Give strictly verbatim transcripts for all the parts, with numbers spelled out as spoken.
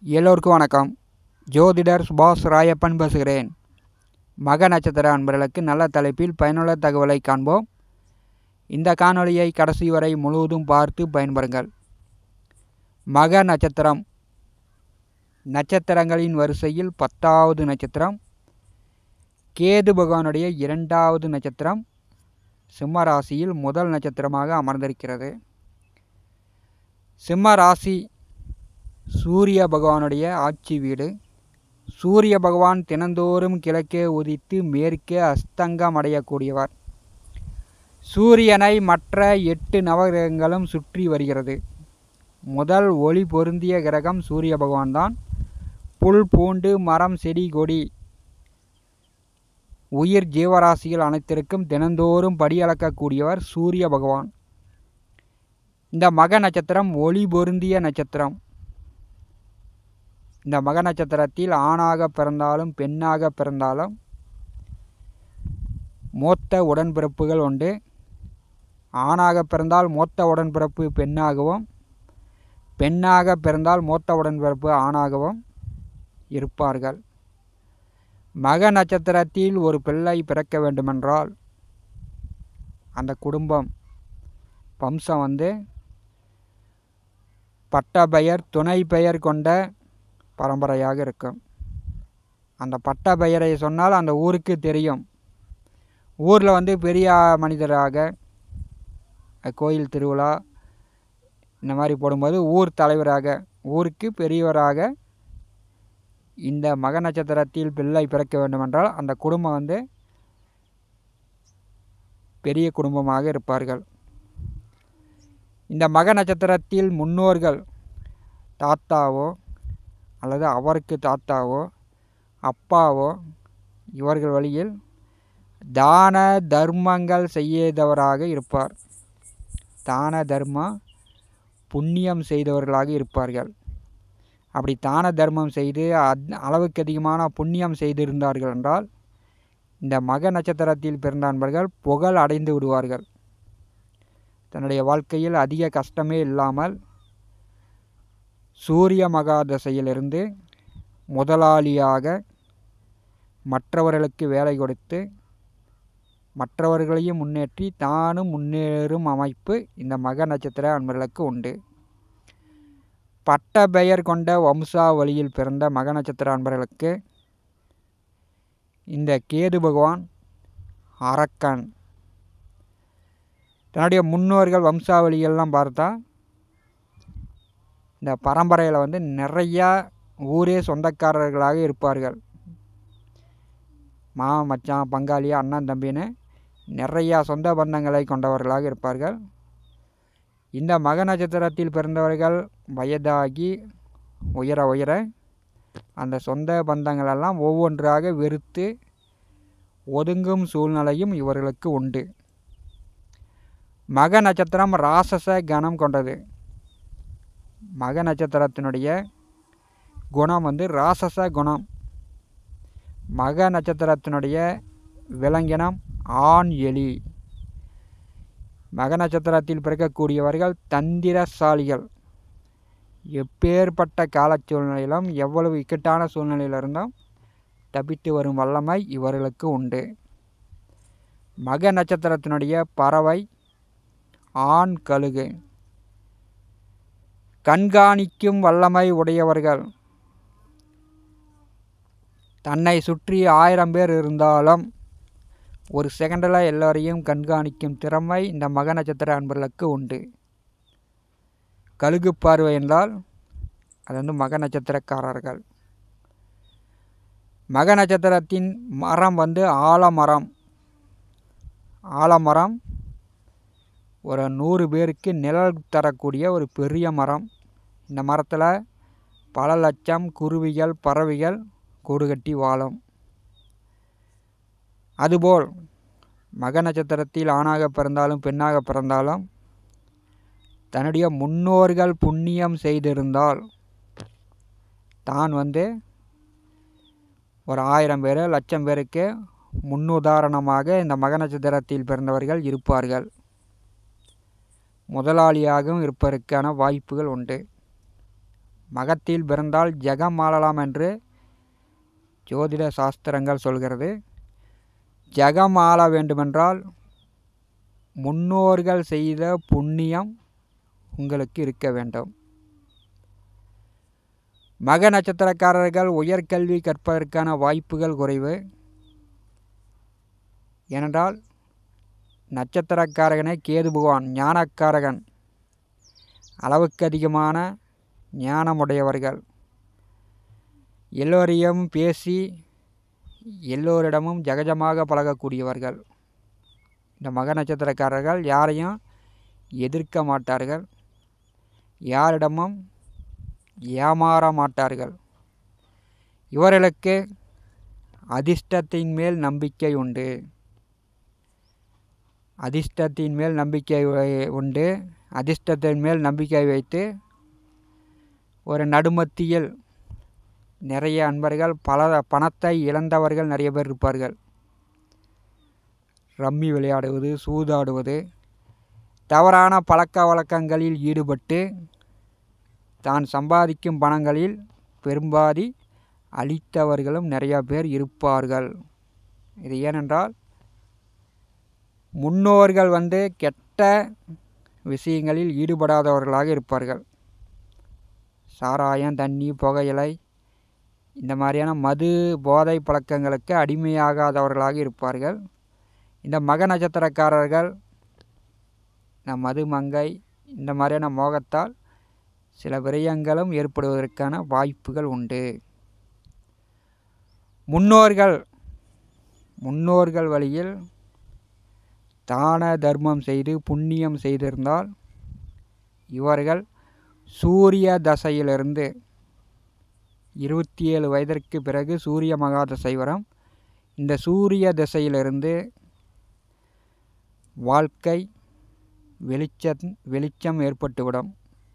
எல்லோருக்கும் வணக்கம். ஜோதிடர் சுபாஷ் ராயப்பன் பேசுகிறேன். மக நட்சத்திர அன்பர்களுக்கு நல்ல தலைப்பில் பயனுள்ள தகவலை காண்போம். இந்த காணொளியை கடைசி வரை முழுவதும் பார்த்து பயன்பெறுங்கள். மக நட்சத்திரம் நட்சத்திரங்களின் வரிசையில் பத்தாவது நட்சத்திரம். கேது பகவானுடைய இரண்டாவது நட்சத்திரம். சிம்ம ராசியில் முதல் நட்சத்திரமாக அமர்ந்திருக்கிறது. சிம்ம ராசி சூரிய பகவானுடைய ஆட்சி வீடு. சூரிய பகவான் தினந்தோறும் கிழக்கே உதித்து மேற்கே அஸ்தங்கம் அடையக்கூடியவர். சூரியனை மற்ற எட்டு நவகிரகங்களும் சுற்றி வருகிறது. முதல் ஒளி பொருந்திய கிரகம் சூரிய பகவான் தான். புல் பூண்டு மரம் செடி கொடி உயிர் ஜீவராசிகள் அனைத்திற்கும் தினந்தோறும் படியளக்கக்கூடியவர் சூரிய பகவான். இந்த மக நட்சத்திரம் ஒளி பொருந்திய நட்சத்திரம். இந்த மக நட்சத்திரத்தில் ஆணாக பிறந்தாலும் பெண்ணாக பிறந்தாலும் மூத்த உடன்பிறப்புகள் உண்டு. ஆணாக பிறந்தால் மூத்த உடன்பிறப்பு பெண்ணாகவும், பெண்ணாக பிறந்தால் மூத்த உடன்பிறப்பு ஆணாகவும் இருப்பார்கள். மக நட்சத்திரத்தில் ஒரு பிள்ளை பிறக்க வேண்டுமென்றால் அந்த குடும்பம் வம்சம் வந்து பட்ட பெயர் துணை பெயர் கொண்ட பரம்பரையாக இருக்கும். அந்த பட்ட பெயரை சொன்னால் அந்த ஊருக்கு தெரியும். ஊரில் வந்து பெரிய மனிதராக கோயில் திருவிழா இந்த மாதிரி போடும்போது ஊர் தலைவராக ஊருக்கு பெரியவராக இந்த மக நட்சத்திரத்தில் பிள்ளை பிறக்க வேண்டுமென்றால் அந்த குடும்பம் வந்து பெரிய குடும்பமாக இருப்பார்கள். இந்த மக நட்சத்திரத்தில் முன்னோர்கள் தாத்தாவோ அல்லது அவருக்கு தாத்தாவோ அப்பாவோ இவர்கள் வழியில் தான தர்மங்கள் செய்தவராக இருப்பார். தான தர்ம புண்ணியம் செய்தவர்களாக இருப்பார்கள். அப்படி தான தர்மம் செய்து அளவுக்கு அதிகமான புண்ணியம் செய்திருந்தார்கள் என்றால் இந்த மக நட்சத்திரத்தில் பிறந்த நண்பர்கள் புகழ் அடைந்து விடுவார்கள். தன்னுடைய வாழ்க்கையில் அதிக கஷ்டமே இல்லாமல் சூரிய மகா தசையிலிருந்து முதலாளியாக மற்றவர்களுக்கு வேலை கொடுத்து மற்றவர்களையும் முன்னேற்றி தானும் முன்னேறும் அமைப்பு இந்த மக நட்சத்திர அன்பர்களுக்கு உண்டு. பட்ட பெயர் கொண்ட வம்சாவளியில் பிறந்த மக நட்சத்திர அன்பர்களுக்கு இந்த கேது பகவான் அரக்கன். தன்னுடைய முன்னோர்கள் வம்சாவளிகள்லாம் பார்த்தா இந்த பரம்பரையில் வந்து நிறையா ஊரே சொந்தக்காரர்களாக இருப்பார்கள். மா மச்சான் பங்காளி அண்ணன் தம்பின்னு நிறையா சொந்த பந்தங்களை கொண்டவர்களாக இருப்பார்கள். இந்த மக நட்சத்திரத்தில் பிறந்தவர்கள் வயதாகி உயர உயர அந்த சொந்த பந்தங்களெல்லாம் ஒவ்வொன்றாக வெறுத்து ஒதுங்கும் சூழ்நிலையும் இவர்களுக்கு உண்டு. மக நட்சத்திரம் ராசச கணம் கொண்டது. மக நட்சத்திரத்தினுடைய குணம் வந்து ராசச குணம். மக நட்சத்திரத்தினுடைய விலங்கினம் ஆண் எலி. மக நட்சத்திரத்தில் பிறக்கக்கூடியவர்கள் தந்திரசாலிகள். எப்பேற்பட்ட கால சூழ்நிலையிலும் எவ்வளவு இக்கட்டான சூழ்நிலையிலிருந்தும் தப்பித்து வரும் வல்லமை இவர்களுக்கு உண்டு. மக நட்சத்திரத்தினுடைய பறவை ஆண் கழுகு. கண்காணிக்கும் வல்லமை உடையவர்கள். தன்னை சுற்றி ஆயிரம் பேர் இருந்தாலும் ஒரு செகண்டில் எல்லோரையும் கண்காணிக்கும் திறமை இந்த மக நட்சத்திர அன்பர்களுக்கு உண்டு. கழுகு பார்வை என்றால் அது வந்து மக நட்சத்திரக்காரர்கள். மக நட்சத்திரத்தின் மரம் வந்து ஆலமரம். ஆலமரம் ஒரு நூறு பேருக்கு நிழல் தரக்கூடிய ஒரு பெரிய மரம். இந்த மரத்தில் பல லட்சம் குருவிகள் பறவைகள் கூடு கட்டி வாழும். அதுபோல் மக நட்சத்திரத்தில் ஆணாக பிறந்தாலும் பெண்ணாக பிறந்தாலும் தன்னுடைய முன்னோர்கள் புண்ணியம் செய்திருந்தால் தான் வந்து ஒரு ஆயிரம் பேர் லட்சம் பேருக்கு முன்னுதாரணமாக இந்த மக நட்சத்திரத்தில் பிறந்தவர்கள் இருப்பார்கள். முதலாளியாகவும் இருப்பதற்கான வாய்ப்புகள் உண்டு. மகத்தில் பிறந்தால் ஜெகம் ஆளலாம் என்று ஜோதிட சாஸ்திரங்கள் சொல்கிறது. ஜெகம் ஆள வேண்டுமென்றால் முன்னோர்கள் செய்த புண்ணியம் உங்களுக்கு இருக்க வேண்டும். மக நட்சத்திரக்காரர்கள் உயர்கல்வி கற்பதற்கான வாய்ப்புகள் குறைவு. ஏனென்றால் நட்சத்திரக்காரகனே கேது பகவான், ஞானக்காரகன். அளவுக்கு அதிகமான ஞானமுடையவர்கள், எல்லோரையும் பேசி எல்லோரிடமும் ஜகஜமாக பழகக்கூடியவர்கள். இந்த மக நட்சத்திரக்காரர்கள் யாரையும் எதிர்க்க மாட்டார்கள், யாரிடமும் ஏமாற மாட்டார்கள். இவர்களுக்கு அதிர்ஷ்டத்தின் மேல் நம்பிக்கை உண்டு. அதிர்ஷ்டத்தின் மேல் நம்பிக்கை உண்டு அதிர்ஷ்டத்தின் மேல் நம்பிக்கை வைத்து ஒரு நடுமத்தியில் நிறைய அன்பர்கள் பல பணத்தை இழந்தவர்கள் நிறைய பேர் இருப்பார்கள். ரம்மி விளையாடுவது, சூதாடுவது, தவறான பழக்க வழக்கங்களில் ஈடுபட்டு தான் சம்பாதிக்கும் பணங்களில் பெரும்பாதி அளித்தவர்களும் நிறையா பேர் இருப்பார்கள். இது ஏனென்றால் முன்னோர்கள் வந்து கெட்ட விஷயங்களில் ஈடுபடாதவர்களாக இருப்பார்கள். சாராயம், தண்ணி, புகையிலை இந்த மாதிரியான மது போதை பழக்கங்களுக்கு அடிமையாகாதவர்களாக இருப்பார்கள். இந்த மக நட்சத்திரக்காரர்கள் இந்த மது, மங்கை இந்த மாதிரியான மோகத்தால் சில விரயங்களும் ஏற்படுவதற்கான வாய்ப்புகள் உண்டு. முன்னோர்கள் முன்னோர்கள் வழியில் தான தர்மம் செய்து புண்ணியம் செய்திருந்தால் இவர்கள் சூரிய தசையிலிருந்து இருபத்தி ஏழு வயதிற்கு பிறகு சூரிய மகாதசை வரும். இந்த சூரிய திசையிலிருந்து வாழ்க்கை வெளிச்சம் வெளிச்சம் ஏற்பட்டுவிடும்.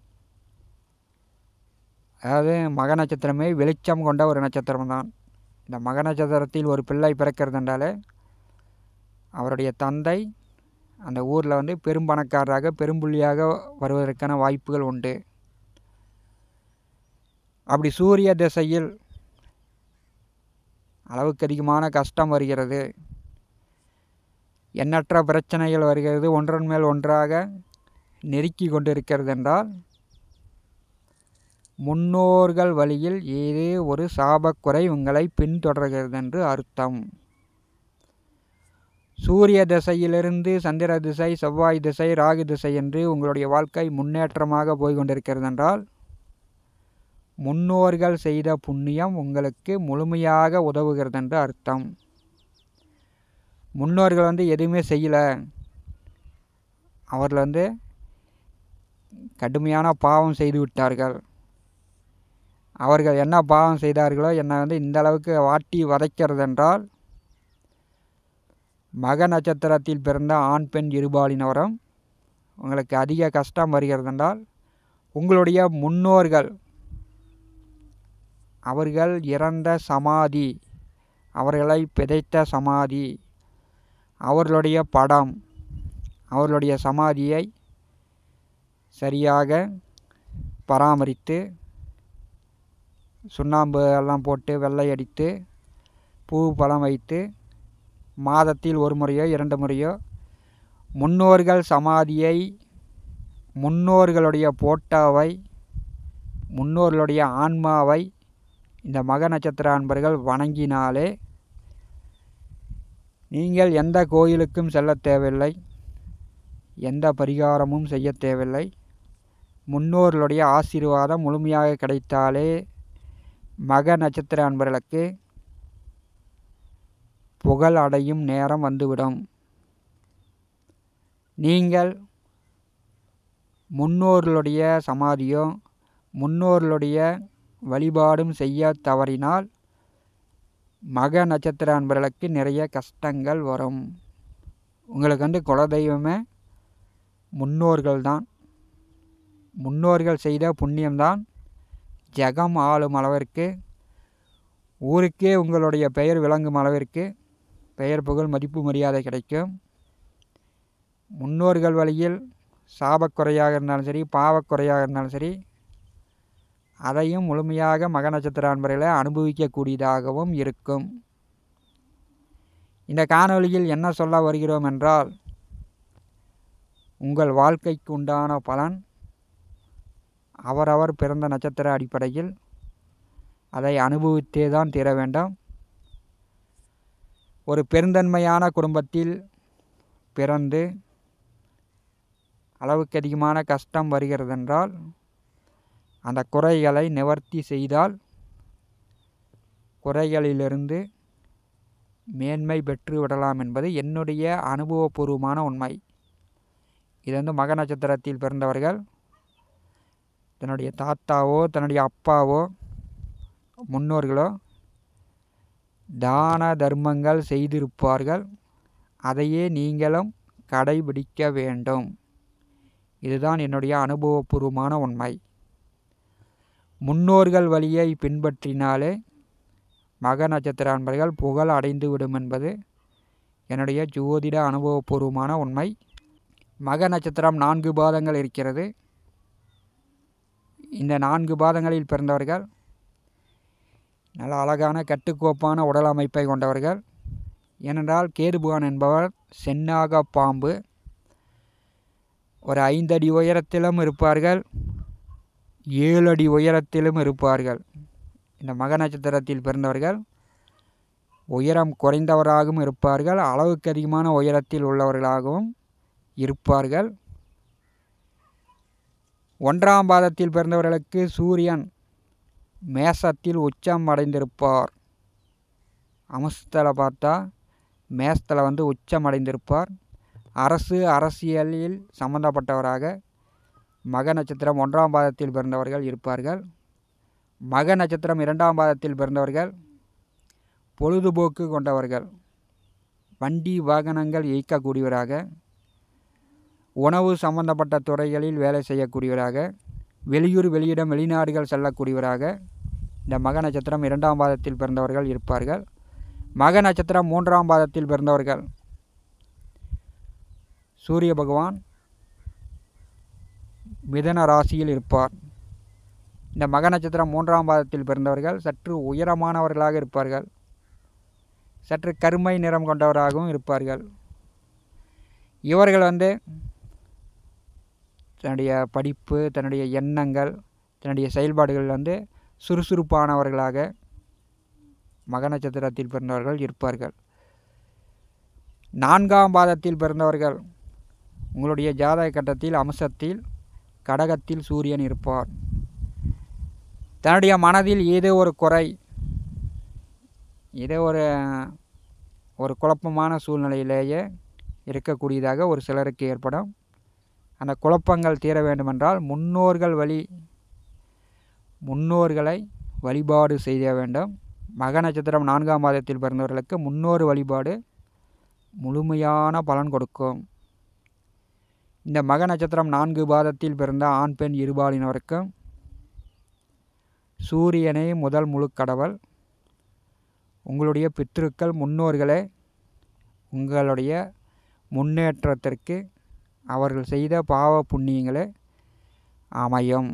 அதாவது மக நட்சத்திரமே வெளிச்சம் கொண்ட ஒரு நட்சத்திரம்தான். இந்த மக நட்சத்திரத்தில் ஒரு பிள்ளை பிறக்கிறதுனாலே அவருடைய தந்தை அந்த ஊரில் வந்து பெரும்பணக்காரராக பெரும்புள்ளியாக வருவதற்கான வாய்ப்புகள் உண்டு. அப்படி சூரிய திசையில் அளவுக்கு அதிகமான கஷ்டம் வருகிறது, எண்ணற்ற பிரச்சனைகள் வருகிறது, ஒன்றன் மேல் ஒன்றாக நெருக்கி கொண்டிருக்கிறது என்றால் முன்னோர்கள் வழியில் ஏதோ ஒரு சாபக்குறை உங்களை பின்தொடர்கிறது என்று அர்த்தம். சூரிய திசையிலிருந்து சந்திர திசை, செவ்வாய் திசை, ராகு திசை என்று உங்களுடைய வாழ்க்கை முன்னேற்றமாக போய்கொண்டிருக்கிறது என்றால் முன்னோர்கள் செய்த புண்ணியம் உங்களுக்கு முழுமையாக உதவுகிறது என்று அர்த்தம். முன்னோர்கள் வந்து எதுவுமே செய்யலை, அவர்கள் வந்து கடுமையான பாவம் செய்து விட்டார்கள், அவர்கள் என்ன பாவம் செய்தார்களோ என்னை வந்து இந்த அளவுக்கு வாட்டி வதைக்கிறது என்றால் மக நட்சத்திரத்தில் பிறந்த ஆண் பெண் இருபாலினவரும் உங்களுக்கு அதிக கஷ்டம் வருகிறது என்றால் உங்களுடைய முன்னோர்கள் அவர்கள் இறந்த சமாதி, அவர்களை பிதைத்த சமாதி, அவர்களுடைய படம், அவர்களுடைய சமாதியை சரியாக பராமரித்து சுண்ணாம்பு எல்லாம் போட்டு வெள்ளை அடித்து பூ பழம் வைத்து மாதத்தில் ஒரு முறையோ இரண்டு முறையோ முன்னோர்கள் சமாதியை, முன்னோர்களுடைய போட்டோவை, முன்னோர்களுடைய ஆன்மாவை இந்த மக நட்சத்திர அன்பர்கள் வணங்கினாலே நீங்கள் எந்த கோயிலுக்கும் செல்ல தேவையில்லை, எந்த பரிகாரமும் செய்ய தேவையில்லை. முன்னோர்களுடைய ஆசீர்வாதம் முழுமையாக கிடைத்தாலே மக நட்சத்திர அன்பர்களுக்கு புகழ் அடையும் நேரம் வந்துவிடும். நீங்கள் முன்னோர்களுடைய சமாதியோ முன்னோர்களுடைய வழிபாடும் செய்ய தவறினால் மக நட்சத்திர அன்பர்களுக்கு நிறைய கஷ்டங்கள் வரும். உங்களுக்கு வந்து குலதெய்வமே முன்னோர்கள் தான். முன்னோர்கள் செய்த புண்ணியம்தான் ஜெகம் ஆளும் அளவிற்கு, ஊருக்கே உங்களுடைய பெயர் விளங்கும் அளவிற்கு பெயர் புகழ் மதிப்பு மரியாதை கிடைக்கும். முன்னோர்கள் வழியில் சாபக்குறையாக இருந்தாலும் சரி, பாவக்குறையாக இருந்தாலும் சரி, அதையும் முழுமையாக மக நட்சத்திர அன்பர்களை அனுபவிக்கக்கூடியதாகவும் இருக்கும். இந்த காணொளியில் என்ன சொல்ல வருகிறோம் என்றால், உங்கள் வாழ்க்கைக்கு உண்டான பலன் அவரவர் பிறந்த நட்சத்திர அடிப்படையில் அதை அனுபவித்தே தான் தீர வேண்டும். ஒரு பெருந்தன்மையான குடும்பத்தில் பிறந்து அளவுக்கு அதிகமான கஷ்டம் வருகிறதென்றால் அந்த குறைகளை நிவர்த்தி செய்தால் குறைகளிலிருந்து மேன்மை பெற்று விடலாம் என்பது என்னுடைய அனுபவபூர்வமான உண்மை. இது வந்து மக நட்சத்திரத்தில் பிறந்தவர்கள் தன்னுடைய தாத்தாவோ தன்னுடைய அப்பாவோ முன்னோர்களோ தான தர்மங்கள் செய்திருப்பார்கள். அதையே நீங்களும் கடைபிடிக்க வேண்டும். இதுதான் என்னுடைய அனுபவபூர்வமான உண்மை. முன்னோர்கள் வழியை பின்பற்றினாலே மக நட்சத்திர அன்பர்கள் புகழ் அடைந்து விடும் என்பது என்னுடைய ஜோதிட அனுபவபூர்வமான உண்மை. மக நட்சத்திரம் நான்கு பாதங்கள் இருக்கிறது. இந்த நான்கு பாதங்களில் பிறந்தவர்கள் நல்ல அழகான கட்டுக்கோப்பான உடல் அமைப்பை கொண்டவர்கள். ஏனென்றால் கேதுபகவான் என்பவர் செந்நாக பாம்பு. ஒரு ஐந்து அடி உயரத்திலும் இருப்பார்கள், ஏழு அடி உயரத்திலும் இருப்பார்கள். இந்த மக நட்சத்திரத்தில் பிறந்தவர்கள் உயரம் குறைந்தவராகவும் இருப்பார்கள், அளவுக்கு அதிகமான உயரத்தில் உள்ளவர்களாகவும் இருப்பார்கள். ஒன்றாம் பாதத்தில் பிறந்தவர்களுக்கு சூரியன் மேசத்தில் உச்சம் அடைந்திருப்பார். அம்சத்தில் பார்த்தா மேசத்தில் வந்து உச்சம் அடைந்திருப்பார். அரசு அரசியலில் சம்பந்தப்பட்டவராக மக நட்சத்திரம் ஒன்றாம் பாதத்தில் பிறந்தவர்கள் இருப்பார்கள். மக நட்சத்திரம் இரண்டாம் பாதத்தில் பிறந்தவர்கள் பொழுதுபோக்கு கொண்டவர்கள், வண்டி வாகனங்கள் இயக்கக்கூடியவராக, உணவு சம்பந்தப்பட்ட துறைகளில் வேலை செய்யக்கூடியவராக, வெளியூர் வெளியிடம் வெளிநாடுகள் செல்லக்கூடியவராக இந்த மக நட்சத்திரம் இரண்டாம் பாதத்தில் பிறந்தவர்கள் இருப்பார்கள். மக நட்சத்திரம் மூன்றாம் பாதத்தில் பிறந்தவர்கள் சூரிய பகவான் மிதன ராசியில் இருப்பார். இந்த மக நட்சத்திரம் மூன்றாம் பாதத்தில் பிறந்தவர்கள் சற்று உயரமானவர்களாக இருப்பார்கள், சற்று கருமை நிறம் கொண்டவராகவும் இருப்பார்கள். இவர்கள் வந்து தன்னுடைய படிப்பு, தன்னுடைய எண்ணங்கள், தன்னுடைய செயல்பாடுகள் வந்து சுறுசுறுப்பானவர்களாக மக நட்சத்திரத்தில் பிறந்தவர்கள் இருப்பார்கள். நான்காம் பாதத்தில் பிறந்தவர்கள் உங்களுடைய ஜாதக கட்டத்தில் அம்சத்தில் கடகத்தில் சூரியன் இருப்பார். தன்னுடைய மனதில் ஏதோ ஒரு குறை, ஏதோ ஒரு ஒரு குழப்பமான சூழ்நிலையிலேயே இருக்கக்கூடியதாக ஒரு சிலருக்கு ஏற்படும். அந்த குழப்பங்கள் தீர வேண்டுமென்றால் முன்னோர்கள் வழி முன்னோர்களை வழிபாடு செய்ய வேண்டும். மக நட்சத்திரம் நான்காம் பாதத்தில் பிறந்தவர்களுக்கு முன்னோர் வழிபாடு முழுமையான பலன் கொடுக்கும். இந்த மக நட்சத்திரம் நான்கு பாதத்தில் பிறந்த ஆண் பெண் இருபாலினருக்கும் சூரியனே முதல் முழு கடவுள். உங்களுடைய பித்ருக்கள் முன்னோர்களே உங்களுடைய முன்னேற்றத்திற்கு அவர்கள் செய்த பாவ புண்ணியங்களே அமையும்.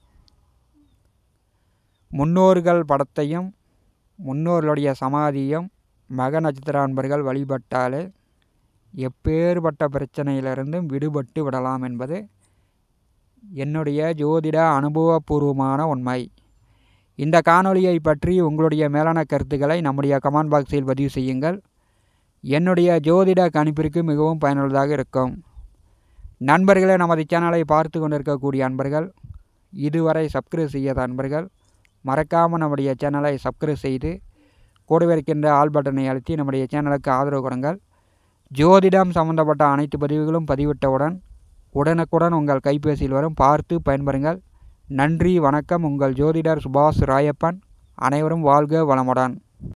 முன்னோர்கள் படத்தையும் முன்னோர்களுடைய சமாதியும் மக நட்சத்திர அன்பர்கள் வழிபட்டாலே எப்பேற்பட்ட பிரச்சனையிலிருந்தும் விடுபட்டு விடலாம் என்பது என்னுடைய ஜோதிட அனுபவபூர்வமான உண்மை. இந்த காணொளியை பற்றி உங்களுடைய மேலான கருத்துக்களை நம்முடைய கமெண்ட் பாக்ஸில் பதிவு செய்யுங்கள். என்னுடைய ஜோதிட கணிப்பிற்கு மிகவும் பயனுள்ளதாக இருக்கும். நண்பர்களே, நமது சேனலை பார்த்து கொண்டிருக்கக்கூடிய அன்பர்கள், இதுவரை சப்ஸ்கிரைப் செய்யாத அன்பர்கள் மறக்காமல் நம்முடைய சேனலை சப்ஸ்கிரைப் செய்து கூடவே இருக்கின்ற ஆல் பட்டனை அழுத்தி நம்முடைய சேனலுக்கு ஆதரவு கொடுங்கள். ஜோதிடம் சம்பந்தப்பட்ட அனைத்து பதிவுகளும் பதிவிட்டவுடன் உடனுக்குடன் உங்கள் கைபேசியில் வரும், பார்த்து பயன்பெறுங்கள். நன்றி, வணக்கம். உங்கள் ஜோதிடர் சுபாஷ் ராயப்பன். அனைவரும் வாழ்க வளமுடன்.